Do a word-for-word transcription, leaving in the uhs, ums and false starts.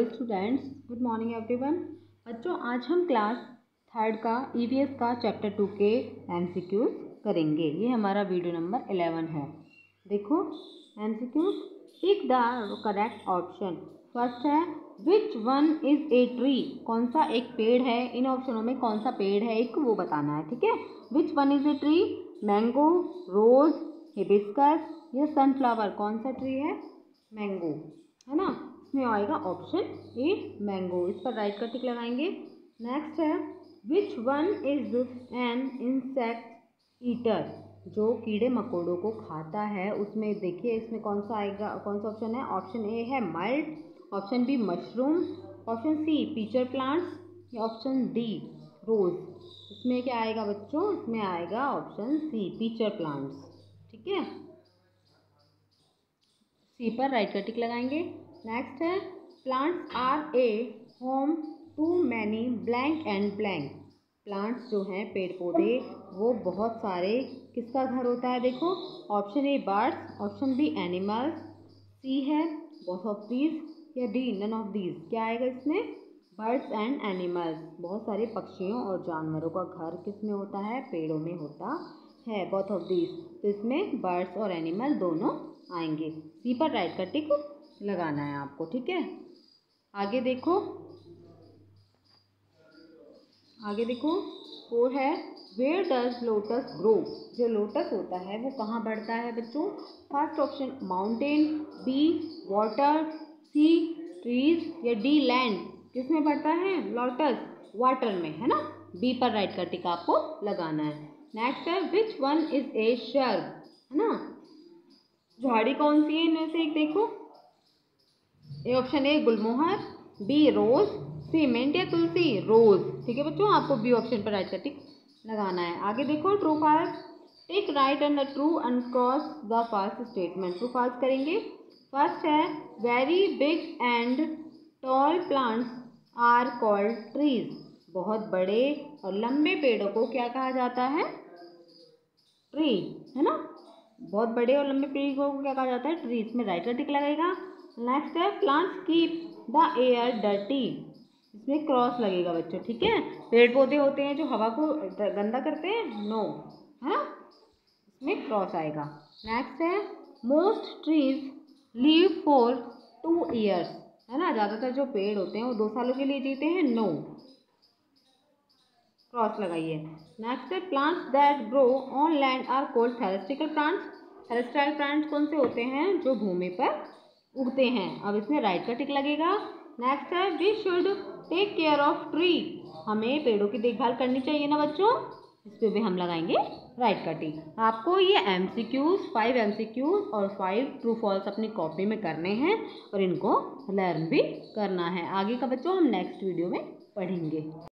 Hello students, good morning everyone. बच्चों, आज हम क्लास थर्ड का ईवीएस का चैप्टर टू के एमसीक्यूज करेंगे। ये हमारा वीडियो नंबर इलेवन है। देखो MCQs, pick the correct option. First है which one is a tree. कौन सा एक पेड़ है, इन ऑप्शनों में कौन सा पेड़ है एक वो बताना है। ठीक है, which one is a tree, mango, rose, hibiscus या सनफ्लावर। कौन सा ट्री है? मैंगो, है ना। इसमें आएगा ऑप्शन ए मैंगो। इस पर राइट का टिक लगाएंगे। नेक्स्ट है which one is an insect eater. जो कीड़े मकोड़ों को खाता है उसमें देखिए इसमें कौन सा आएगा, कौन सा ऑप्शन है। ऑप्शन ए है मल्ट, option B mushroom, option C pitcher plants या ऑप्शन डी रोज। इसमें क्या आएगा बच्चों? इसमें आएगा ऑप्शन सी पीचर प्लांट्स। ठीक है, सी पर राइट का टिक लगाएंगे। नेक्स्ट है plants are a home to many blank and blank. Plants जो हैं पेड़ पौधे वो बहुत सारे किसका घर होता है? देखो option A birds, option B animals, C है बोथ ऑफ दीज या डी नन ऑफ दीज। क्या आएगा इसमें? Birds and animals. बहुत सारे पक्षियों और जानवरों का घर किस में होता है? पेड़ों में होता है, बोथ ऑफ दीज। तो इसमें बर्ड्स और एनिमल दोनों आएंगे। सी पर राइट का टिक लगाना है आपको। ठीक है, आगे देखो, आगे देखो फोर है वेयर डज लोटस ग्रो। जो लोटस होता है वो कहाँ बढ़ता है बच्चों? First option mountain, B water, C trees या डी लैंड। किस में बढ़ता है लोटस? वाटर में, है ना। बी पर राइट का टिक आपको लगाना है। नेक्स्ट है which one is a shrub, है ना। झाड़ी कौन सी है इनमें से एक? देखो A option A gulmohar, B rose, C mint या तुलसी। रोज। ठीक है बच्चों, आपको बी ऑप्शन पर राइट का टिक लगाना है। आगे देखो true false, tick right and the true and cross the false statement. True false करेंगे। फर्स्ट है very big and tall plants are called trees. बहुत बड़े और लंबे पेड़ों को क्या कहा जाता है? ट्री, है ना। बहुत बड़े और लंबे पेड़ को क्या कहा जाता है? ट्री। इसमें राइट का टिक लगेगा। नेक्स्ट है plants keep the air dirty. इसमें क्रॉस लगेगा बच्चों। ठीक है, पेड़ पौधे होते हैं जो हवा को गंदा करते हैं, नो, है ना। इसमें क्रॉस आएगा। नेक्स्ट है most trees live for two years, है ना। ज़्यादातर जो पेड़ होते हैं वो दो सालों के लिए जीते हैं, नो, क्रॉस लगाइए। नेक्स्ट है plants that grow on land are called terrestrial plants. Terrestrial plants कौन से होते हैं? जो भूमि पर उगते हैं। अब इसमें राइट का टिक लगेगा। नेक्स्ट है we should take care of tree. हमें पेड़ों की देखभाल करनी चाहिए ना बच्चों। इस पर भी हम लगाएंगे राइट का टिक। आपको ये एमसीक्यूज फाइव एमसीक्यूज और फाइव ट्रू फॉल्स अपनी कॉपी में करने हैं और इनको लर्न भी करना है। आगे का बच्चों हम नेक्स्ट वीडियो में पढ़ेंगे।